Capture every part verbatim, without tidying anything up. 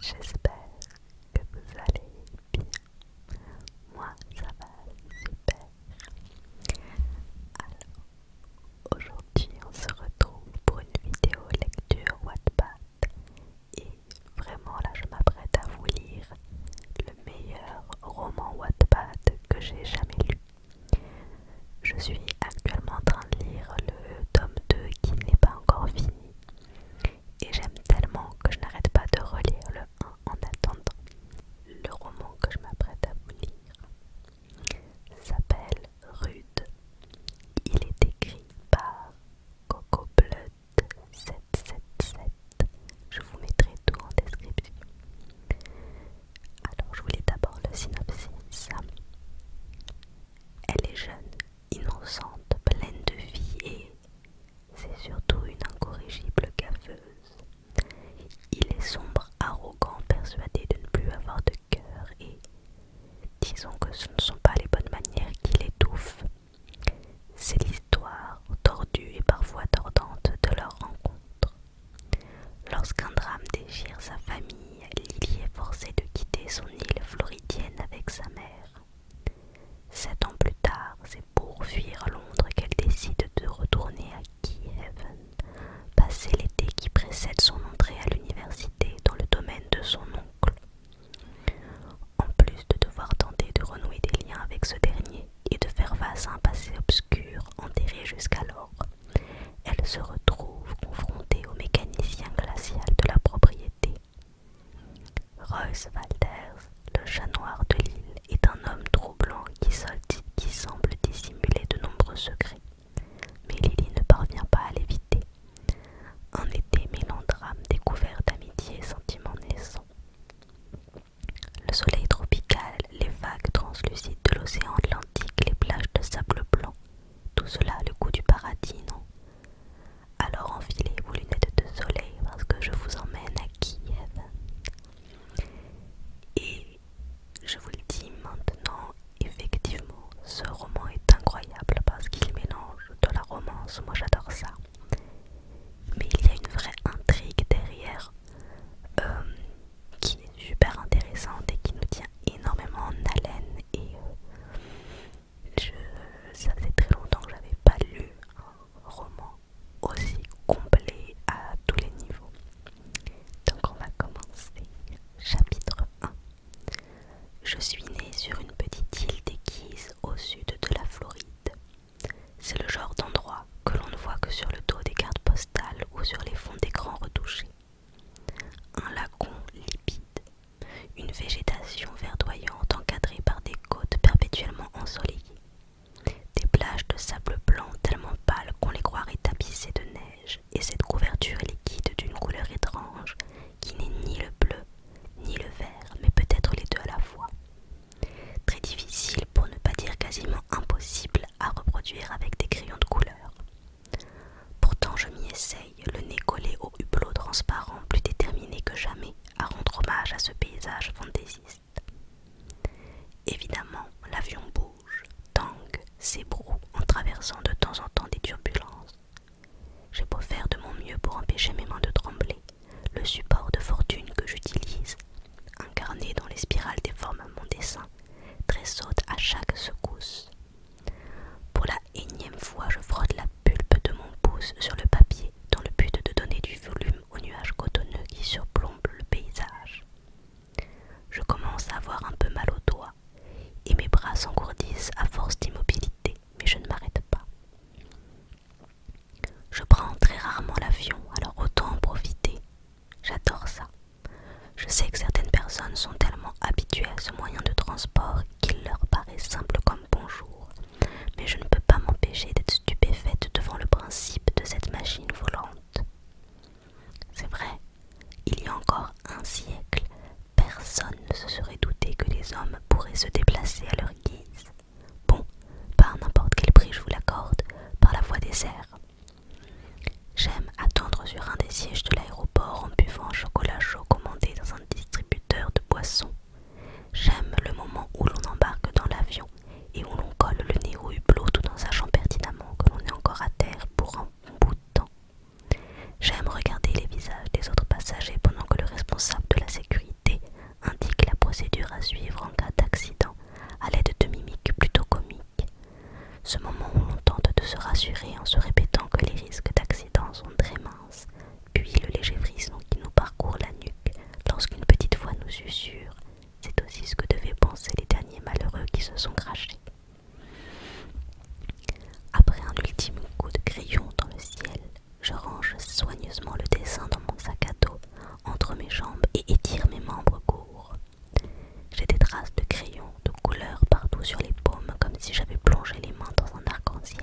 j'espère que vous allez bien. Moi, ça va super. Alors, aujourd'hui, on se retrouve pour une vidéo lecture Wattpad. Et vraiment, là, je m'apprête à vous lire le meilleur roman Wattpad que j'ai jamais lu. Je suis actuellement en train de lire le tome deux qui n'est pas encore fini. Et j'aime tellement que je n'arrête pas de relire le un en attendant. Le roman que je m'apprête à vous lire s'appelle Rude. Il est écrit par Coco Blood sept sept sept. Je vous mettrai tout en description. Alors je vous lis d'abord le synopsis. Elle est jeune, innocente Ce moment où l'on tente de se rassurer en se répétant que les risques d'accident sont très minces, puis le léger frisson qui nous parcourt la nuque lorsqu'une petite voix nous susurre « C'est aussi ce que devaient penser les derniers malheureux qui se sont crachés ». Après un ultime coup de crayon dans le ciel, je range soigneusement le dessin dans mon sac à dos entre mes jambes et étire mes membres courts. J'ai des traces de crayon de couleur partout sur les paumes comme si j'avais plongé les mains dans un arc-en-ciel.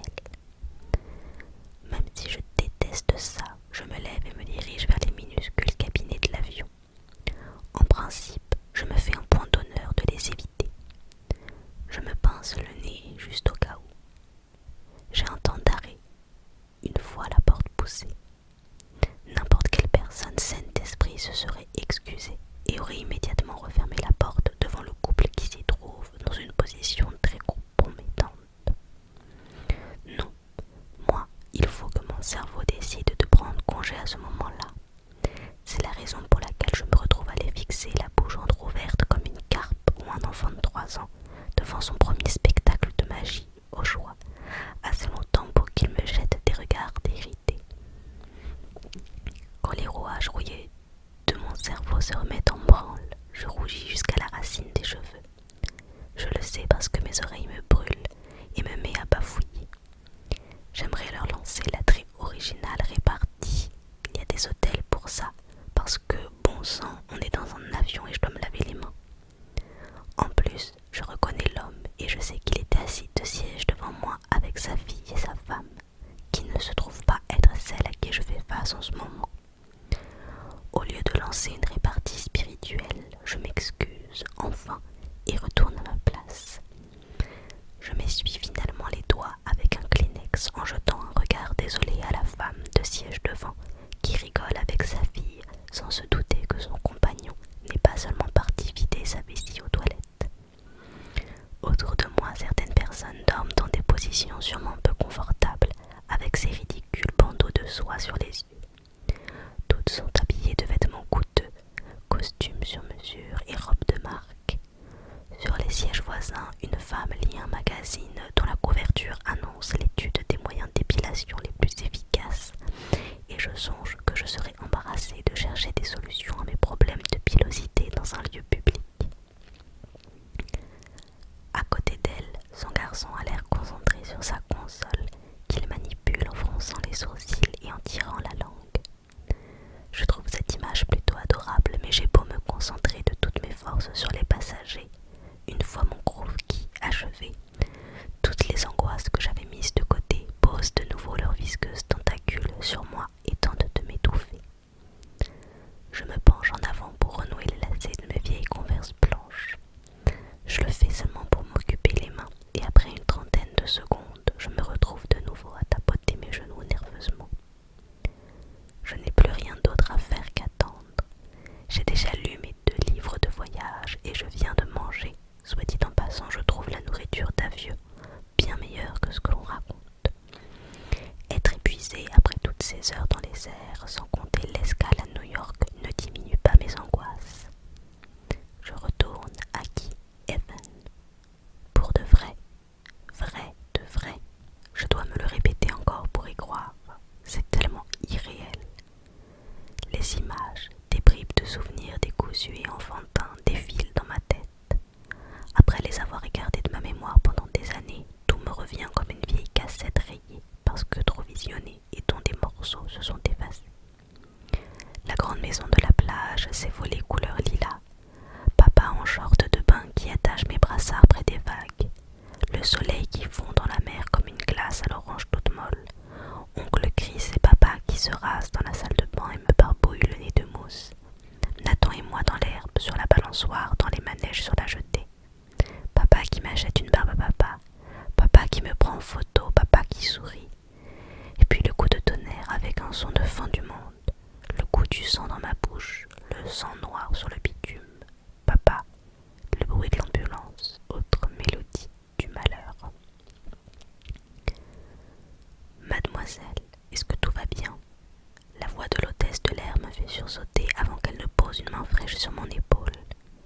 Même si je déteste ça, je me lève et me dirige vers les minuscules cabinets de l'avion. En principe, je me fais un point d'honneur de les éviter. Je me pince le nez juste au cas où. J'ai un temps d'arrêt, une fois la porte poussée. N'importe quelle personne saine d'esprit se serait excusée et aurait immédiatement refermé la porte devant le couple qui s'y trouve dans une position très compromettante. Non, moi, il faut que mon cerveau décide de prendre congé à ce moment-là. C'est la raison pour laquelle je me retrouve à les fixer la bouche entrouverte comme une carpe ou un enfant de trois ans devant son premier spectacle de magie, au choix, assez longtemps pour qu'il me jette des regards irrités. Quand les rouages rouillés de mon cerveau se remettent en branle, je rougis jusqu'à la racine des cheveux. Je le sais parce que mes oreilles me brûlent et me mets à bafouiller. J'aimerais leur lancer la très originale répartie. Il y a des hôtels pour ça, parce que, bon sang, on est dans un avion et je dois me laver les mains. En plus, je reconnais l'homme et je sais qu'il était assis de siège devant moi avec sa fille et sa femme, qui ne se trouve pas être celle à qui je fais face en ce moment. Au lieu de lancer une répartie spirituelle, je m'excuse, enfin, et retourne à ma place. Je m'essuie finalement les doigts avec un Kleenex en jetant un regard désolé à la femme de siège devant, qui rigole avec sa fille sans se douter que son compagnon n'est pas seulement parti vider sa vessie aux toilettes. Autour de moi, certaines personnes dorment dans des positions sûrement peu confortables, avec ces ridicules bandeaux de soie sur les yeux. Toutes sont habillées de vêtements coûteux, costumes sur mesure et robes de marque. Sur les sièges voisins, une femme lit un magazine dont la couverture annonce l'étude des moyens d'épilation les plus efficaces, et je songe que je serais embarrassée de chercher des solutions à mes problèmes de pilosité dans un lieu public. À côté d'elle, son garçon a l'air concentré sur sa console, qu'il manipule en fronçant les sourcils et en tirant la langue. Je trouve cette image plutôt adorable, mais j'ai beau me concentrer de toutes mes forces sur les passagers. Une fois mon croquis achevé, toutes les angoisses que j'avais mises de côté posent de nouveau leurs visqueuses tentacules sur moi et tentent de m'étouffer. Je me penche en avant pour renouer les lacets de mes vieilles converses blanches. Je le fais seulement pour m'occuper les mains, et après une trentaine de secondes, je me retrouve de nouveau à tapoter mes genoux nerveusement. Je n'ai plus rien d'autre à faire qu'attendre. J'ai déjà lu mes deux livres de voyage et je viens de manger. Soit dit en passant, je trouve la nourriture d'avieux bien meilleure que ce que l'on raconte. Être épuisé après toutes ces heures dans les airs, sans compter l'escale à New York, ne diminue pas mes angoisses. Je retourne à Key Haven. Pour de vrai, vrai de vrai. Je dois me le répéter encore pour y croire. C'est tellement irréel. Les images, des bribes de souvenirs décousus et enfantins défilent dans ma tête. Après les avoir écartés de ma mémoire pendant des années, tout me revient comme une vieille cassette rayée parce que trop visionnée et dont des morceaux se sont effacés. La grande maison de la plage, ses volets couleur lilas, papa en short de bain qui attache mes brassards près des vagues, le soleil qui fond dans la mer comme une glace à l'orange toute molle, oncle Chris et papa qui se rasent dans la salle de bain et me barbouillent le nez de mousse, Nathan et moi dans l'herbe, sur la balançoire, dans les manèges sur la jetée, papa qui m'achète une barbe à papa, papa qui me prend en photo, papa qui sourit, et puis le coup de tonnerre avec un son de fin du monde, le goût du sang dans ma bouche, le sang noir sur le bitume, papa, le bruit de l'ambulance, autre mélodie du malheur. Mademoiselle, est-ce que tout va bien? La voix de l'hôtesse de l'air me fait sursauter avant qu'elle ne pose une main fraîche sur mon épaule.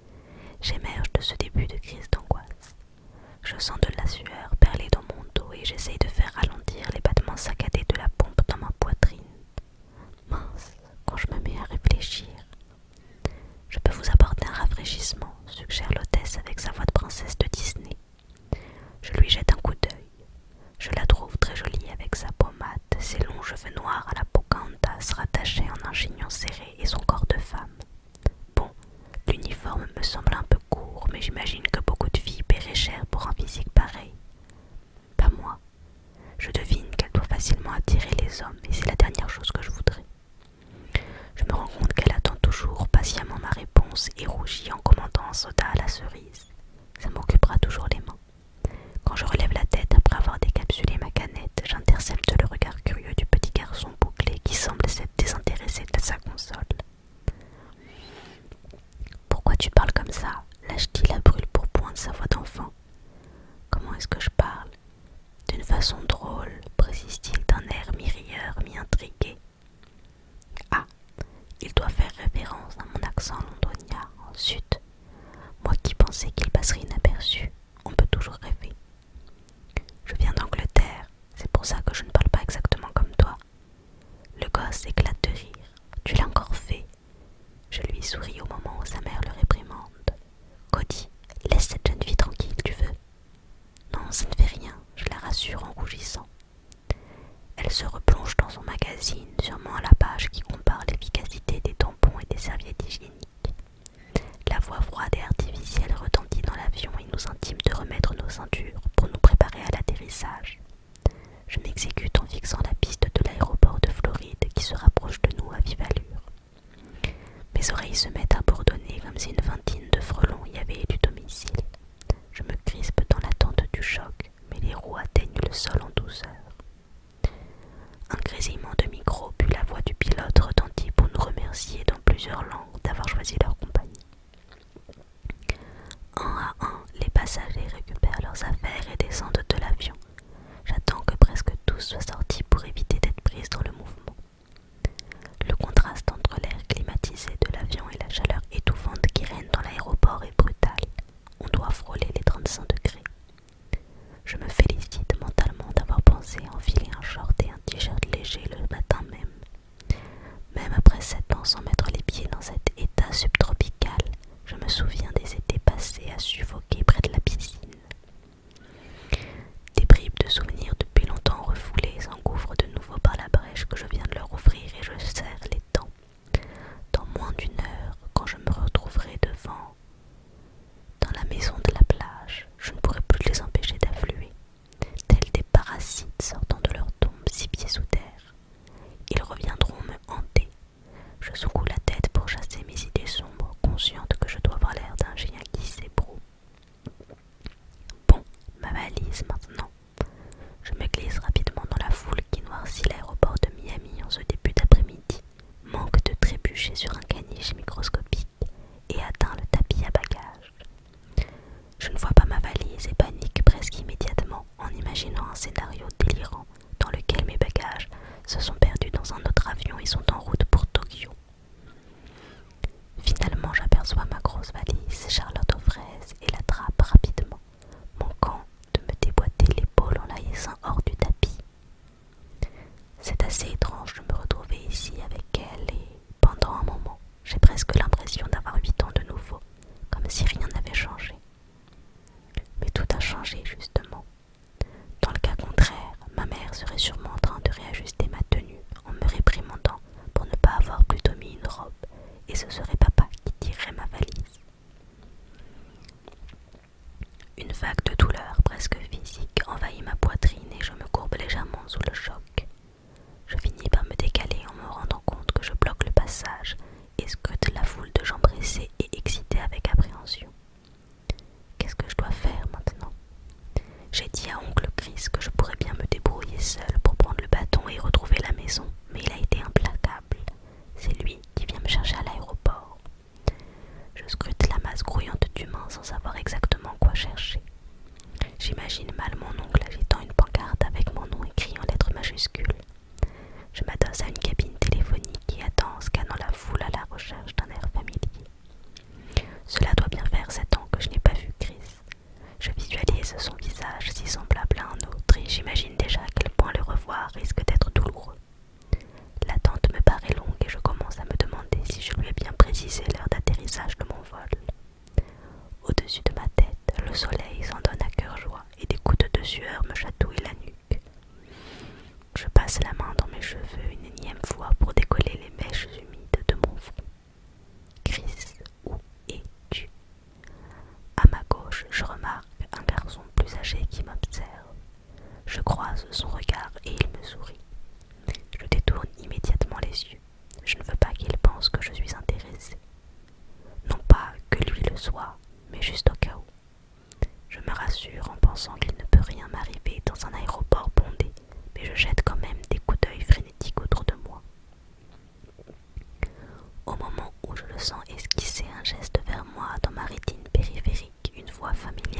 J'émerge de ce début de crise d'angoisse. Je sens de la sueur perler dans mon dos et j'essaye de faire ralentir les battements saccadés de la pompe dans ma poitrine. Mince, quand je me mets à réfléchir. Je peux vous apporter un rafraîchissement, suggère l'hôtesse avec sa voix de princesse de Disney. Je lui jette un coup d'œil. Je la trouve très jolie avec sa pommade, ses longs cheveux noirs à la Pocahontas rattachés en un chignon serré et son corps de femme. Bon, l'uniforme me semble un peu court, mais j'imagine que beaucoup de filles paieraient cher pour un physique pareil. Pas moi. Je devine qu'elle doit facilement attirer les hommes et c'est la dernière chose que je voudrais. Je me rends compte qu'elle attend toujours patiemment ma réponse et rougit en commandant un soda à la cerise. Ça m'occupera toujours les mains. Quand je relève la tête après avoir décapsulé ma canette, j'intercepte le regard curieux du petit garçon bouclé qui semble s'être désintéressé de sa console. « Pourquoi tu parles comme ça ?» lâche-t-il à brûle-pourpoint de sa voix d'enfant. « Comment est-ce que je parle ?»« D'une façon drôle, précise-t-il d'un air mi-rieur, mi-intrigué. »« Ah, il doit faire référence à mon accent londonien. Zut, moi qui pensais qu'il passerait inaperçu, on peut toujours rêver. Je viens d'Angleterre, c'est pour ça que je ne parle pas exactement comme toi. » Le gosse éclate de rire. « Tu l'as encore fait. » Je lui souris au moment où sa mère le réprimande. « Cody, laisse cette jeune fille tranquille, tu veux ?»« Non, ça ne fait rien, je la rassure en rougissant. » Elle se replonge dans son magazine, sûrement à la page qui compare l'efficacité des tampons et des serviettes hygiéniques. La voix froide et artificielle retentit dans l'avion et nous intime de remettre nos ceintures pour nous préparer à l'atterrissage. Je m'exécute en fixant la piste de l'aéroport de Floride qui se rapproche de nous à vive allure. Mes oreilles se mettent à bourdonner comme si une vingtaine de frelons y avaient élu domicile. Je me crispe dans l'attente du choc, mais les roues atteignent le sol en douceur. Un grésillement de micro puis la voix du pilote retentit pour nous remercier dans plusieurs langues d'avoir choisi leur compagnie. Un à un, les passagers récupèrent leurs affaires et descendent de l'avion. J'attends que presque tous soient sortis pour éviter d'être prise dans le mouvement. Le contraste entre l'air climatisé de l'avion et la chaleur étouffante qui règne dans l'aéroport est brutal. On doit frôler les trente-cinq degrés. Je me félicite mentalement d'avoir pensé à enfiler un short et un t-shirt léger le matin même. Même après sept ans sans mettre les pieds dans cet état subtropical, je me souviens des étés passés à suffoquer près de la piscine. Des bribes de souvenirs depuis longtemps refoulés s'engouffrent de nouveau par la brèche que je viens de leur ouvrir et je serre les dents. Dans moins d'une heure, quand je me retrouverai devant, dans la maison de la plage, je ne pourrai plus les empêcher d'affluer, tels des parasites sortant de leur tombe six pieds sous terre. Ils reviendront me hanter. Je secoue la tête pour chasser mes idées sombres, consciente que je dois avoir l'air d'un chien qui s'ébroue. Bon, ma valise maintenant. Je me glisse rapidement dans la foule qui noircit l'aéroport de Miami en ce début d'après-midi, manque de trébucher sur un caniche microscopique et atteint le tapis à bagages. Je ne vois pas ma valise et panique presque immédiatement en imaginant un scénario délirant dans lequel mes bagages se sont perdus dans un autre avion et sont en route pour Tokyo. Finalement, j'aperçois ma grosse valise Charlotte aux fraises et l'attrape rapidement, manquant de me déboîter l'épaule en la hissant hors du tapis. C'est assez étrange de me retrouver ici avec elle et, pendant un moment, j'ai presque l'impression d'avoir huit ans de nouveau, comme si rien n'avait changé. Mais tout a changé justement. Dans le cas contraire, ma mère serait sûrement en train de réajuster ma tenue en me réprimandant pour ne pas avoir plutôt mis une robe, et ce serait papa qui tirerait ma valise. Une vague de douleur presque physique envahit ma poitrine et je me courbe légèrement sous le choc. Je finis par me décaler en me rendant compte que je bloque le passage et scrute la foule de gens pressés et excités avec appréhension. Qu'est-ce que je dois faire maintenant? J'ai dit à oncle Chris que je pourrais bien me débrouiller seule pour prendre le bâton et retrouver la maison, mais il a été implacable. C'est lui qui vient me chercher à l'aéroport. Je scrute la masse grouillante d'humains sans savoir exactement quoi chercher. J'imagine mal mon oncle agitant une pancarte avec mon nom écrit en lettres majuscules. Je m'adosse à une cabine téléphonique et attends en scannant la foule à la recherche d'un air familier. Cela doit bien faire sept ans que je n'ai pas vu Chris. Je visualise son visage si semblable à un autre et j'imagine déjà à quel point le revoir risque d'être douloureux. L'attente me paraît longue et je commence à me demander si je lui ai bien précisé l'heure d'atterrissage de mon vol. Au-dessus de ma tête, le soleil s'en donne à cœur joie et des gouttes de sueur me chatouillent la nuque. Je passe la main dans mes cheveux une énième fois pour décoller les mèches humides de mon front. Chris, où es-tu? À ma gauche, je remarque un garçon plus âgé qui m'observe. Je croise son regard et il me sourit. Je détourne immédiatement les yeux. Je ne veux pas qu'il pense que je suis intéressée. Non pas que lui le soit, mais juste au cas où. Je me rassure en pensant qu'il ne peut rien m'arriver dans un aéroport bondé, mais je jette quand même des coups d'œil frénétiques autour de moi. Au moment où je le sens esquisser un geste vers moi dans ma rétine périphérique, une voix familière